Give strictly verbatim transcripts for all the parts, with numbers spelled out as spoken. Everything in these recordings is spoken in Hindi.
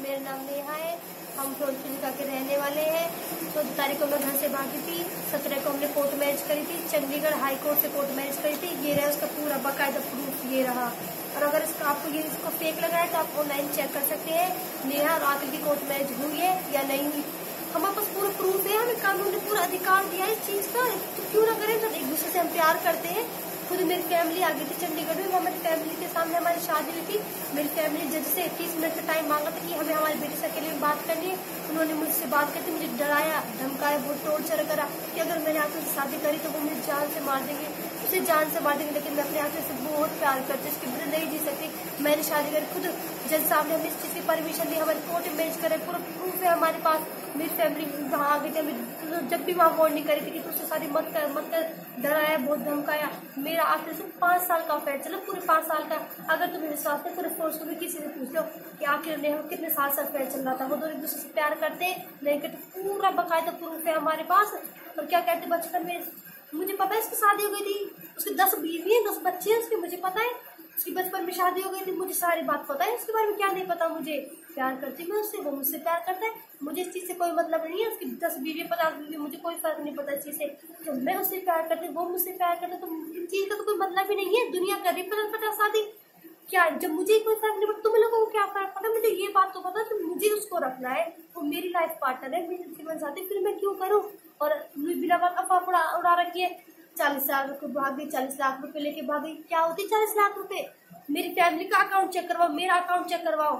मेरा नाम नेहा है। हम फिरोजपुर के रहने वाले हैं। चौदह तारीख को मैं घर से भागी थी। सत्रह को हमने कोर्ट मैरिज करी थी, चंडीगढ़ हाई कोर्ट से कोर्ट मैरिज करी थी। ये रहा उसका पूरा बाकायदा प्रूफ, ये रहा। और अगर इसका आपको ये इसको फेक लग रहा है तो आप ऑनलाइन चेक कर सकते हैं नेहा और आकिल की कोर्ट मैरिज हुई है या नहीं हुई। हमारे पास पूरा प्रूफ है, हमें कानून ने पूरा अधिकार दिया है इस चीज का, तो क्यों ना करें। जब एक दूसरे से हम प्यार करते हैं। खुद मेरी फैमिली आ गई थी चंडीगढ़ में, हमारी फैमिली के सामने हमारी शादी हुई थी। मेरी फैमिली जज से तीस मिनट का टाइम मांगा था कि हमें हमारे बेटे से अकेले में बात करनी है। उन्होंने मुझसे बात करके मुझे डराया, धमकाया, बहुत टॉर्चर करा कि अगर मैंने आके शादी करी तो वो मुझे जान से मार देंगे, उसे जान से मार देंगे। लेकिन मैं अपने आके से बहुत प्यार करती हूँ, इसके बिना नहीं जी सकती। मैंने शादी करी, खुद जज साहब ने हमें इस चीज की परमिशन दी, हमारे कोर्ट मैरिज करे, पूरा प्रूफ है हमारे पास। मेरी फैमिली वहाँ आ गई थी, जब भी वहाँ वार्निंग करी थी कि तुझसे शादी मत कर मत कर, डराया, बहुत धमकाया। मेरा आखिर से पाँच साल का अफेयर चला, पूरे पाँच साल का। अगर तुम्हें विश्वास है पूरे फोर्स को भी किसी से पूछ लो कि आखिर ने कितने साल से अफेयर चल रहा था। वो दोनों एक दूसरे से प्यार करते नहीं करते, पूरा बाकायदा प्रूफ है हमारे पास। और क्या कहते बचपन में मुझे पता है इसकी शादी हो गई थी, उसकी दस बीवी है, दस बच्चे हैं उसके, मुझे पता है उसकी बचपन में शादी हो गई थी। मुझे सारी बात पता है, उसके बारे में क्या नहीं पता। मुझे प्यार करती मैं उससे, वो मुझसे प्यार करता है। मुझे इस चीज से कोई मतलब नहीं है, उसकी दस बीवी पचास बीवी, मुझे कोई फर्क नहीं पता इस चीज से। तो मैं उससे प्यार करती, वो मुझसे प्यार करता, तो इन चीज का तो कोई मतलब ही नहीं है। दुनिया कर रही पचास पचास शादी, क्या जब मुझे कोई फर्क नहीं पड़ता, तुम लोगों को क्या फर्क पड़ा। मुझे ये बात तो पता कि मुझे उसको रखना है, वो मेरी लाइफ पार्टनर है, मेरी जीवन साथी, फिर मैं क्यों करूँ। और बिना बात अफवाह उड़ा रखी है, चालीस लाख रुपए भाग गई, चालीस लाख रुपए लेके भाग गई। क्या होती चालीस लाख रुपए। मेरी फैमिली का अकाउंट चेक करवाओ, मेरा अकाउंट चेक करवाओ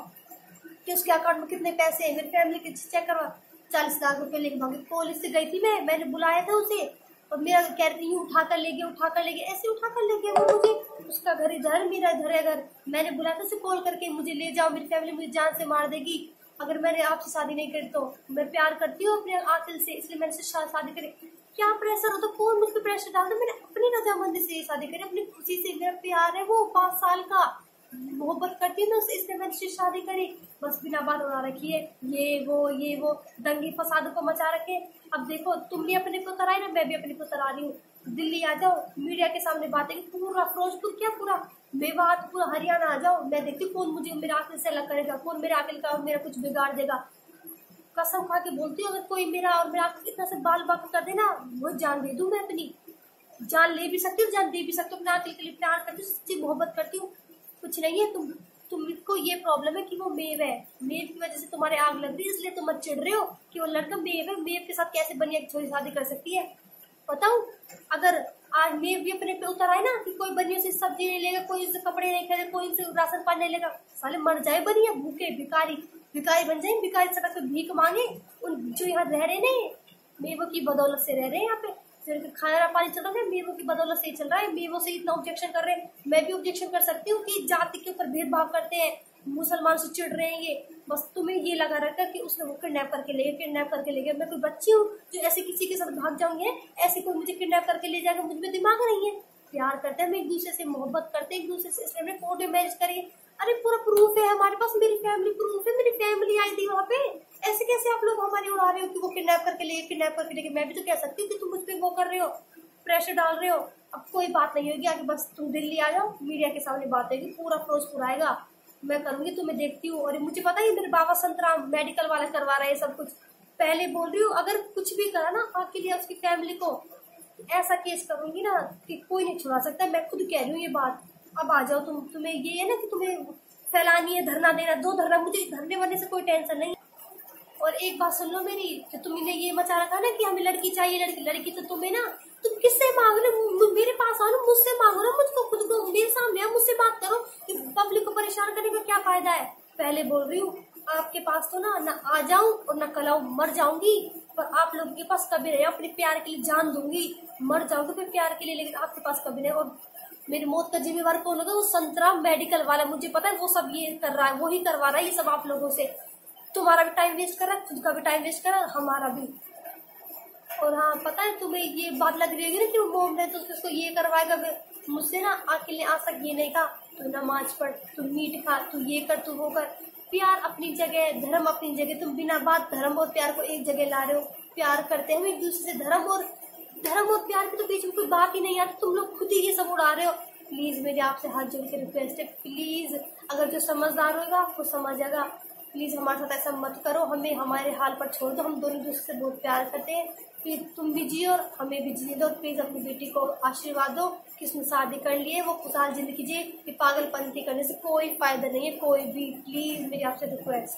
कि उसके अकाउंट में कितने पैसे हैं, मेरी फैमिली के चेक करवाओ। चालीस लाख रुपए लेके भागी, पुलिस से गई थी मैं, मैंने बुलाया था उसे, और मेरा कह रही हूँ उठा कर ले गया, उठा कर ले गया, ऐसे उठा कर ले गया वो मुझे। उसका घर इधर, मेरा इधर है घर। मैंने बुलाया था उसे कॉल करके, मुझे ले जाओ, मेरी फैमिली मुझे जान से मार देगी अगर मैंने आपसे शादी नहीं करी तो। मैं प्यार करती हूँ अपने आकिल से, इसलिए मैंने उससे शादी करी। क्या प्रेशर होता, कौन मुझ पर प्रेशर डालता। मैंने अपनी रजामंदी से शादी करी, अपनी खुशी से। मेरा प्यार है वो पांच साल का, मोहब्बत करती हूँ मैं, इसलिए मैंने उससे शादी करी। बस बिना बात उड़ा रखी है, ये वो ये वो दंगे फसाद को मचा रखे। अब देखो तुम भी अपने पुत्र आए ना, मैं भी अपनी पुत्र आ रही हूँ। दिल्ली आ जाओ, मीडिया के सामने बातें, पूरा फिरोजपुर क्या पूरा मेवात, पूरा हरियाणा आ जाओ, मैं देखती हूँ कौन मुझे मेरा आकिल से अलग करेगा, कौन मेरा आकिल का मेरा कुछ बिगाड़ देगा। कसम खा के बोलती हूँ, अगर कोई मेरा और मेरा इतना से बाल बाक कर देना, वो जान दे दूं मैं। अपनी जान ले भी सकती हूँ, जान दे भी सकती हूँ। अपने आकिल के लिए प्यार करती हूँ, सच्ची मोहब्बत करती हूँ। कुछ नहीं है, तुम तुमको ये प्रॉब्लम है कि वो मेव है, मेव की वजह से तुम्हारे आग लग रही है, इसलिए तुम मत चिढ़ रहे हो कि वो लड़का मेव है। मेव के साथ कैसे बनिया छोरी शादी कर सकती है बताऊं। अगर आज मेव भी अपने पे उतर आए ना कि कोई बनिया से सब्जी नहीं लेगा, कोई से कपड़े नहीं खरीदे, कोई से राशन पानी नहीं लेगा, साले मर जाए बनिया, भूखे भिखारी भिखारी बन जाए। भिखारी सड़क पे भीख मांगे, उन जो यहाँ रह रहे ने मेवों की बदौलत से रह रहे हैं, यहाँ पे फिर खाना पानी चल रहा है, मेवों की बदौलत से ही चल रहा है। मेवों से इतना ऑब्जेक्शन कर रहे हैं, मैं भी ऑब्जेक्शन कर सकती हूँ कि जाति के ऊपर भेदभाव करते हैं, मुसलमान से चिढ़ रहे हैं ये। बस तुम्हें ये लगा रखा कि उसने वो किडनैप करके ले गया, किडनैप करके ले गया। मैं कोई बच्ची हूँ जो ऐसे किसी के साथ भाग जाऊंगी, ऐसे कोई मुझे किडनैप करके ले जाएगा, मुझ में दिमाग नहीं है। प्यार करते हैं, हम एक दूसरे से मोहब्बत करते हैं, एक दूसरे से, इसलिए हमने कोर्ट में मैरिज करी। अरे पूरा प्रूफ है हमारे पास, मेरी फैमिली प्रूफ है, मेरी फैमिली आई थी वहाँ पे। ऐसे कैसे आप लोग हमारी उड़ा रहे हो कि वो किडनैप करके ले किडनैप करके लेके। मैं भी तो कह सकती हूँ कि तुम मुझ पे वो कर रहे हो, प्रेशर डाल रहे हो। अब कोई बात नहीं होगी आगे, बस तुम दिल्ली आ जाओ, मीडिया के सामने बात होगी, पूरा फिरोजपुर आएगा, मैं करूंगी, तुम्हें देखती हूँ। और मुझे पता है मेरे बाबा संतराम मेडिकल वाला करवा रहे हैं सब कुछ। पहले बोल रही हूँ, अगर कुछ भी करा ना आके लिए उसकी फैमिली को, ऐसा केस करूंगी ना कि कोई नहीं छुड़ा सकता। मैं खुद कह रही हूँ ये बात। अब आ जाओ तुम, तुम्हें ये है ना कि तुम्हें फैलानी है, धरना देना, दो धरना, मुझे धरने वाले से कोई टेंशन नहीं। और एक बात सुन लो मेरी, जो तुमने ये मचा रखा ना कि हमें लड़की चाहिए, लड़की लड़की तो तुम्हें ना, तुम किससे मांग रहे हो, मेरे पास आओ ना, मुझसे मांगो ना, मुझको खुद को मेरे सामने आओ, मुझसे बात करो। कि पब्लिक को परेशान करने का क्या फायदा है। पहले बोल रही हूँ, आपके पास तो ना ना आ जाऊं और ना कल आऊं, मर जाऊंगी। पर आप लोगों के पास कभी नहीं, अपने प्यार के लिए जान दूंगी, मर जाऊंगी फिर प्यार के लिए, लेकिन आपके पास कभी नहीं। और मेरी मौत का जिम्मेवार कौन होगा, वो संतराम मेडिकल वाला, मुझे पता है वो सब ये कर रहा है, वो ही करवा रहा है ये सब आप लोगों से। तुम्हारा भी टाइम वेस्ट कर रहा है, खुद का भी टाइम वेस्ट कर रहा है, हमारा भी। और हाँ पता है तुम्हें ये बात लग रही होगी ना कि वो मोम है तो उसको ये करवाएगा। मुझसे ना आके लिए आज तक ये नहीं कहा तू नमाज पढ़, तू मीट खा, तू ये कर, तू वो कर। प्यार अपनी जगह, धर्म अपनी जगह। तुम बिना बात धर्म और प्यार को एक जगह ला रहे हो। प्यार करते हैं एक दूसरे से, धर्म और धर्म और प्यार के तो बीच में कोई बात ही नहीं आती। तुम लोग खुद ही ये सब उड़ा रहे हो। प्लीज मेरे आपसे हाथ जोड़ के रिक्वेस्ट है, प्लीज अगर जो समझदार होगा आपको समझ आएगा। प्लीज हमारे साथ ऐसा मत करो, हमें हमारे हाल पर छोड़ दो, हम दोनों दूसरे से बहुत प्यार करते हैं। प्लीज तुम भी जियो और हमें भी जीने दो। प्लीज अपनी बेटी को आशीर्वाद दो कि उसने शादी कर ली है, वो खुशहाल जिंदगी जिए। कि पागलपंती करने से कोई फायदा नहीं है, कोई भी। प्लीज मेरी आपसे रिक्वेस्ट।